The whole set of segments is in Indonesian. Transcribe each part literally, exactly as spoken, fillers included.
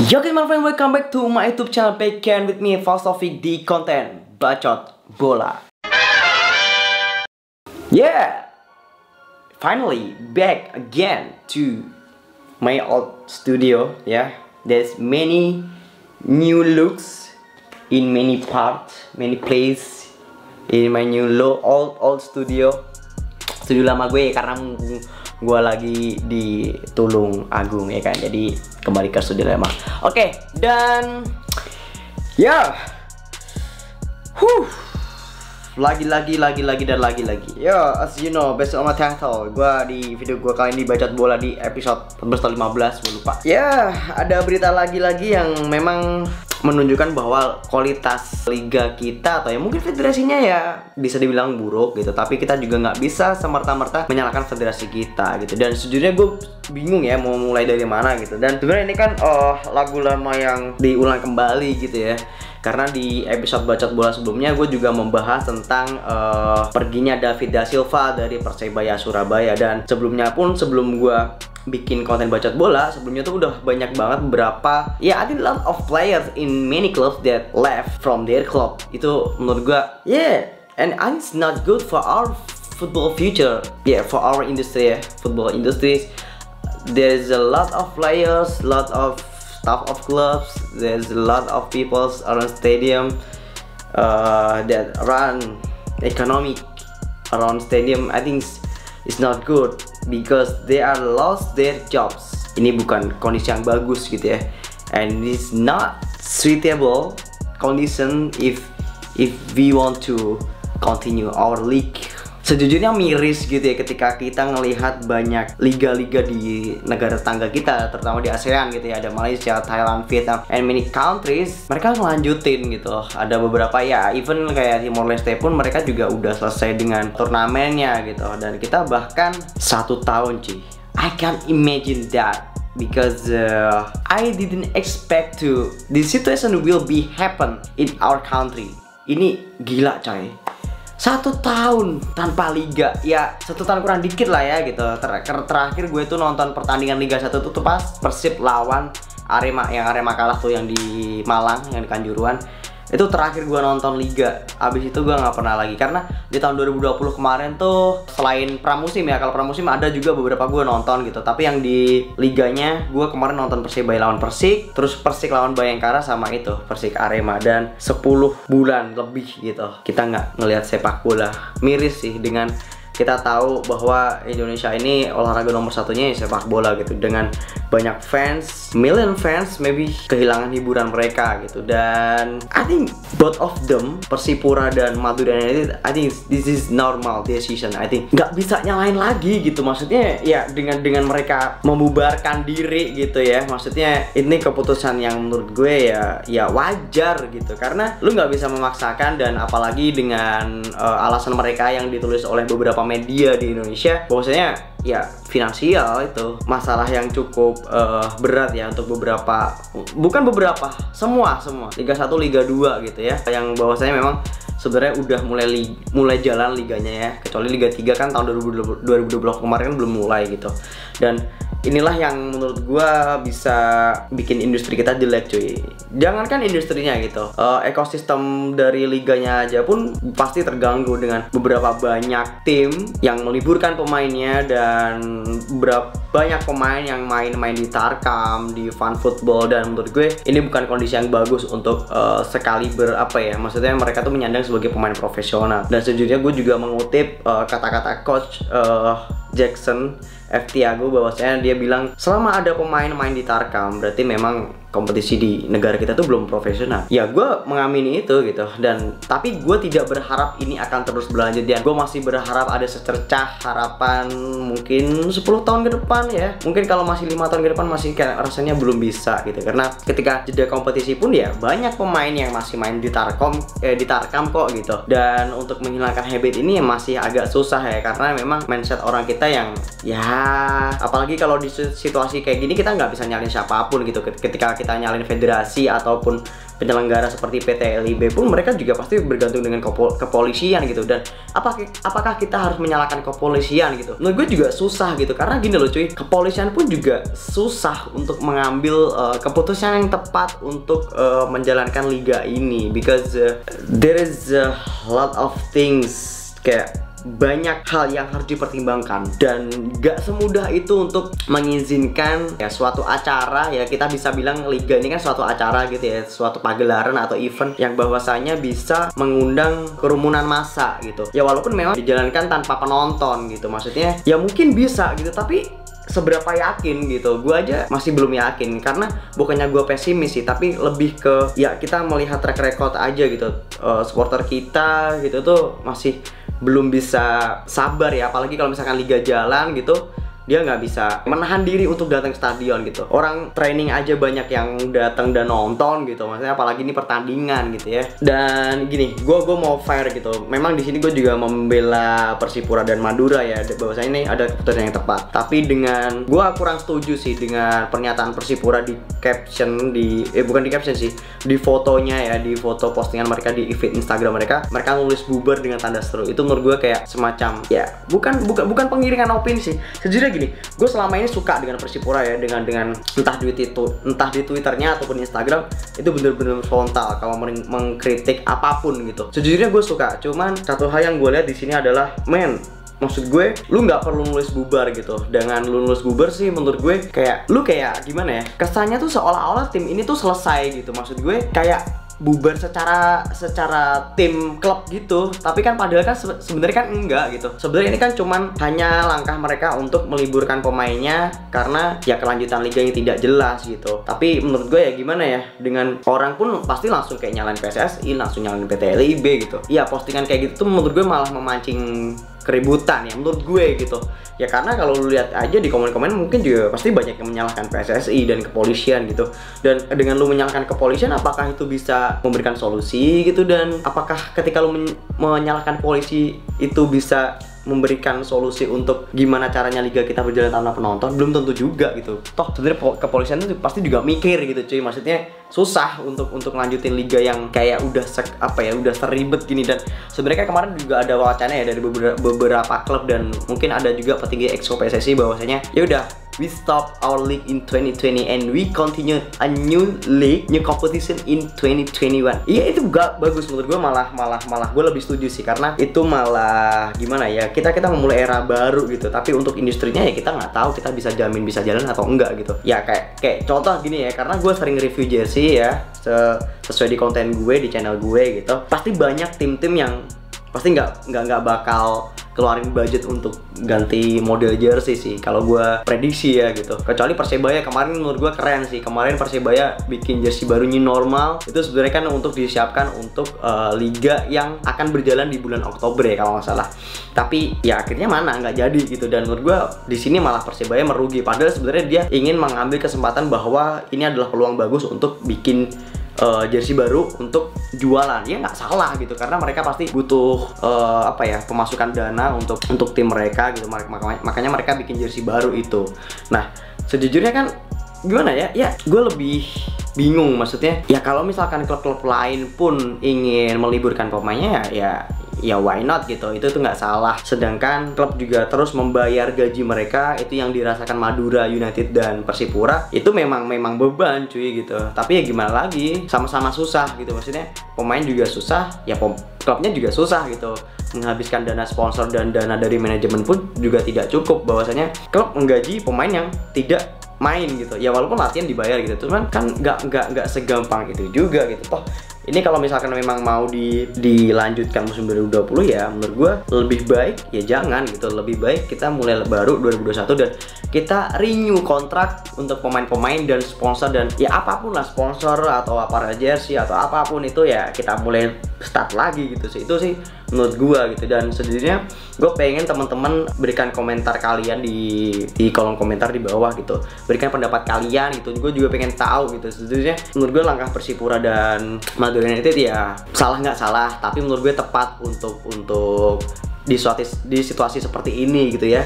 Yo guys, my friend, welcome back to my YouTube channel. Back again with me, Falsofik, di konten Bacot Bola. Yeah, finally back again to my old studio. Yeah, there's many new looks in many parts, many places in my new low old old studio. Studio lama gue karena gue lagi di Tulung Agung ya kan, jadi kembali ke studio lama. Oke, okay, dan ya, huh, lagi lagi lagi lagi dan lagi lagi. Ya, as you know, based on my title, gue di video gue kali ini Bacot Bola di episode empat belas atau lima belas, gue lupa. Ya, ada berita lagi-lagi yang memang menunjukkan bahwa kualitas liga kita atau ya mungkin federasinya ya bisa dibilang buruk gitu, tapi kita juga nggak bisa semerta-merta menyalahkan federasi kita gitu. Dan sejujurnya gue bingung ya mau mulai dari mana gitu. Dan sebenarnya ini kan oh, lagu lama yang diulang kembali gitu ya, karena di episode Bacot Bola sebelumnya gue juga membahas tentang uh, perginya David da Silva dari Persebaya Surabaya. Dan sebelumnya pun sebelum gue bikin konten Bacot Bola sebelumnya tuh udah banyak banget beberapa ya, I think a lot of players in many clubs that left from their club. Itu menurut gua yeah, and it's not good for our football future, yeah, for our industry ya, football industries. There's a lot of players, lot of staff of clubs, there's a lot of people around stadium uh, that run economic around stadium. I think it's, it's not good because they are lost their jobs. Ini bukan kondisi yang bagus gitu ya, and it's not suitable condition if if we want to continue our league. Sejujurnya miris gitu ya ketika kita ngelihat banyak liga-liga di negara tetangga kita, terutama di ASEAN gitu ya, ada Malaysia, Thailand, Vietnam, and many countries, mereka ngelanjutin gitu. Ada beberapa ya, even kayak Timor Leste pun mereka juga udah selesai dengan turnamennya gitu. Dan kita bahkan satu tahun cuy, I can't imagine that because uh, I didn't expect to this situation will be happen in our country. Ini gila coy, satu tahun tanpa liga, ya satu tahun kurang dikit lah ya gitu. Ter ter terakhir gue tuh nonton pertandingan Liga satu tuh, tuh pas Persib lawan Arema, yang Arema kalah tuh yang di Malang, yang di Kanjuruhan. Itu terakhir gue nonton liga. Abis itu gue nggak pernah lagi, karena di tahun dua ribu dua puluh kemarin tuh selain pramusim ya, kalau pramusim ada juga beberapa gue nonton gitu, tapi yang di liganya gue kemarin nonton Persebaya lawan Persik, terus Persik lawan Bayangkara, sama itu Persik Arema. Dan sepuluh bulan lebih gitu kita nggak ngelihat sepak bola. Miris sih, dengan kita tahu bahwa Indonesia ini olahraga nomor satunya ya sepak bola gitu, dengan banyak fans, million fans, maybe kehilangan hiburan mereka gitu. Dan I think both of them, Persipura dan Madura United, I think this is normal decision. I think nggak bisa nyalain lagi gitu, maksudnya ya dengan dengan mereka membubarkan diri gitu ya, maksudnya ini keputusan yang menurut gue ya ya wajar gitu, karena lu nggak bisa memaksakan. Dan apalagi dengan uh, alasan mereka yang ditulis oleh beberapa media di Indonesia, bahwasanya ya finansial itu masalah yang cukup uh, berat ya untuk beberapa, bukan beberapa, semua semua Liga satu, Liga dua gitu ya, yang bahwasanya memang sebenarnya udah mulai li mulai jalan liganya ya, kecuali Liga tiga kan tahun dua ribu dua puluh kemarin kan belum mulai gitu. Dan inilah yang menurut gua bisa bikin industri kita jelek cuy. Jangankan industrinya gitu, uh, ekosistem dari liganya aja pun pasti terganggu dengan beberapa banyak tim yang meliburkan pemainnya, dan berapa banyak pemain yang main-main di Tarkam, di Fun Football. Dan menurut gue ini bukan kondisi yang bagus untuk uh, sekali ber apa ya, maksudnya mereka tuh menyandang sebagai pemain profesional. Dan sejujurnya gue juga mengutip kata-kata uh, coach uh, Jackson F. Tiago, bahwasanya dia bilang selama ada pemain main di Tarkam berarti memang kompetisi di negara kita tuh belum profesional. Ya gue mengamini itu gitu, dan tapi gue tidak berharap ini akan terus berlanjut. Dan gue masih berharap ada secercah harapan mungkin sepuluh tahun ke depan ya. Mungkin kalau masih lima tahun ke depan masih kayak rasanya belum bisa gitu, karena ketika jeda kompetisi pun ya banyak pemain yang masih main di Tarkam eh, di Tarkam kok gitu. Dan untuk menghilangkan habit ini masih agak susah ya, karena memang mindset orang kita yang ya, apalagi kalau di situasi kayak gini kita nggak bisa nyalin siapapun gitu. Ketika kita nyalin federasi ataupun penyelenggara seperti P T L I B pun mereka juga pasti bergantung dengan kepo kepolisian gitu. Dan apakah apakah kita harus menyalahkan kepolisian gitu? Menurut gue juga susah gitu, karena gini loh cuy, kepolisian pun juga susah untuk mengambil uh, keputusan yang tepat untuk uh, menjalankan liga ini, because uh, there is a lot of things, kayak banyak hal yang harus dipertimbangkan dan gak semudah itu untuk mengizinkan ya suatu acara, ya kita bisa bilang liga ini kan suatu acara gitu ya, suatu pagelaran atau event yang bahwasanya bisa mengundang kerumunan massa gitu. Ya walaupun memang dijalankan tanpa penonton gitu, maksudnya ya mungkin bisa gitu, tapi seberapa yakin gitu, gue aja masih belum yakin. Karena bukannya gue pesimis sih, tapi lebih ke ya kita melihat track record aja gitu. uh, supporter kita gitu tuh masih belum bisa sabar ya, apalagi kalau misalkan liga jalan gitu, dia nggak bisa menahan diri untuk datang ke stadion gitu. Orang training aja banyak yang datang dan nonton gitu, maksudnya apalagi ini pertandingan gitu ya. Dan gini, gue gue mau fair gitu. Memang di sini gue juga membela Persipura dan Madura ya, bahwasanya ini ada keputusan yang tepat. Tapi dengan gue kurang setuju sih dengan pernyataan Persipura di caption di eh bukan di caption sih, di fotonya ya, di foto postingan mereka di feed Instagram mereka, mereka nulis bubar dengan tanda seru. Itu menurut gue kayak semacam ya bukan bukan bukan penggiringan opini sih. Sejujurnya gini, gue selama ini suka dengan Persipura ya, dengan dengan entah di itu entah di Twitternya ataupun Instagram, itu bener-bener frontal kalau meng mengkritik apapun gitu. Sejujurnya gue suka, cuman satu hal yang gue lihat di sini adalah, men, maksud gue, lu nggak perlu nulis bubar gitu. Dengan lu nulis bubar sih, menurut gue kayak lu kayak gimana ya? Kesannya tuh seolah-olah tim ini tuh selesai gitu. Maksud gue kayak bubar secara secara tim klub gitu, tapi kan padahal kan se sebenarnya kan enggak gitu. Sebenarnya ini kan cuman hanya langkah mereka untuk meliburkan pemainnya karena ya kelanjutan liga yang tidak jelas gitu. Tapi menurut gue ya gimana ya, dengan orang pun pasti langsung kayak nyalain P S S I, langsung nyalain P T L I B gitu. Iya, postingan kayak gitu tuh menurut gue malah memancing keributan ya menurut gue gitu. Ya karena kalau lu lihat aja di komen-komen mungkin juga pasti banyak yang menyalahkan P S S I dan kepolisian gitu. Dan dengan lu menyalahkan kepolisian, apakah itu bisa memberikan solusi gitu? Dan apakah ketika lu men menyalahkan polisi itu bisa memberikan solusi untuk gimana caranya liga kita berjalan tanpa penonton? Belum tentu juga gitu. Toh sebenarnya kepolisian itu pasti juga mikir gitu cuy. Maksudnya susah untuk untuk lanjutin liga yang kayak udah sek, apa ya udah seribet gini. Dan sebenarnya kemarin juga ada wacana ya dari beberapa, beberapa klub dan mungkin ada juga petinggi Exco P S S I bahwasanya ya udah, we stop our league in twenty twenty and we continue a new league, new competition in twenty twenty-one. Iya, itu gak bagus menurut gue, malah malah malah gue lebih setuju sih, karena itu malah gimana ya, kita kita memulai era baru gitu. Tapi untuk industrinya ya kita nggak tahu kita bisa jamin bisa jalan atau enggak gitu. Ya kayak kayak contoh gini ya, karena gue sering review jersey ya, sesuai di konten gue di channel gue gitu. Pasti banyak tim-tim yang pasti nggak nggak nggak bakal keluarin budget untuk ganti model jersey sih, kalau gue prediksi ya gitu. Kecuali Persebaya, kemarin menurut gue keren sih. Kemarin Persebaya bikin jersey baru new normal, itu sebenarnya kan untuk disiapkan untuk uh, liga yang akan berjalan di bulan Oktober ya kalau nggak salah. Tapi ya akhirnya mana nggak jadi gitu. Dan menurut gue di sini malah Persebaya merugi, padahal sebenarnya dia ingin mengambil kesempatan bahwa ini adalah peluang bagus untuk bikin Uh, jersey baru untuk jualan. Ya nggak salah gitu, karena mereka pasti butuh uh, apa ya, pemasukan dana untuk untuk tim mereka gitu. Makanya, makanya mereka bikin jersey baru itu. Nah sejujurnya kan gimana ya, ya gue lebih bingung. Maksudnya ya kalau misalkan klub-klub lain pun ingin meliburkan pemainnya ya ya why not gitu, itu tuh nggak salah. Sedangkan klub juga terus membayar gaji mereka, itu yang dirasakan Madura United dan Persipura, itu memang memang beban cuy gitu. Tapi ya gimana lagi, sama-sama susah gitu. Maksudnya pemain juga susah, ya klubnya juga susah gitu. Menghabiskan dana sponsor dan dana dari manajemen pun juga tidak cukup, bahwasanya klub menggaji pemain yang tidak main gitu. Ya walaupun latihan dibayar gitu, cuman kan nggak nggak nggak segampang itu juga gitu. Toh ini kalau misalkan memang mau di, dilanjutkan musim dua ribu dua puluh ya menurut gue lebih baik ya jangan gitu. Lebih baik kita mulai baru dua ribu dua puluh satu dan kita renew kontrak untuk pemain-pemain dan sponsor, dan ya apapun lah, sponsor atau apa jersey atau apapun itu ya kita mulai start lagi gitu sih. Itu sih menurut gue gitu. Dan sejujurnya gue pengen teman-teman berikan komentar kalian di di kolom komentar di bawah gitu, berikan pendapat kalian gitu. Gue juga pengen tahu gitu. Sejujurnya menurut gue langkah Persipura dan Madura United ya salah nggak salah, tapi menurut gue tepat untuk untuk di situasi, di situasi seperti ini gitu ya.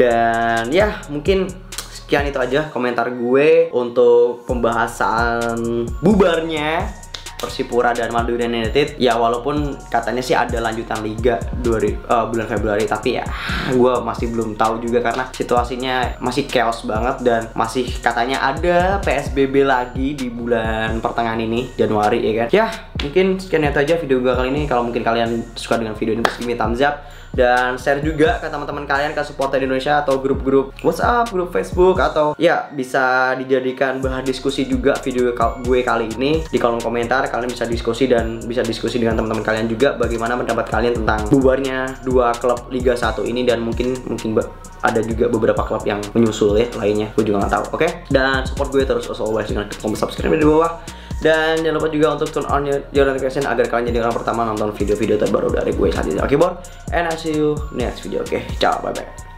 Dan ya mungkin sekian itu aja komentar gue untuk pembahasan bubarnya Persipura dan Madura United. Ya walaupun katanya sih ada lanjutan liga dua, uh, bulan Februari, tapi ya gue masih belum tahu juga karena situasinya masih chaos banget dan masih katanya ada P S B B lagi di bulan pertengahan ini, Januari ya kan. Ya mungkin sekian itu aja video gue kali ini. Kalau mungkin kalian suka dengan video ini, please give me thumbs up dan share juga ke teman-teman kalian, ke supporter di Indonesia atau grup-grup WhatsApp, grup Facebook, atau ya bisa dijadikan bahan diskusi juga video gue kali ini di kolom komentar. Kalian bisa diskusi dan bisa diskusi dengan teman-teman kalian juga bagaimana pendapat kalian tentang bubarnya dua klub Liga satu ini, dan mungkin mungkin ada juga beberapa klub yang menyusul ya lainnya, gue juga nggak tahu. Oke, okay? Dan support gue terus as always dengan klik tombol subscribe di bawah. Dan jangan lupa juga untuk turn on your notification agar kalian jadi orang pertama nonton video-video terbaru dari gue saat ini. Oke, okay, Bor? And I see you next video. Oke, okay, ciao, bye-bye.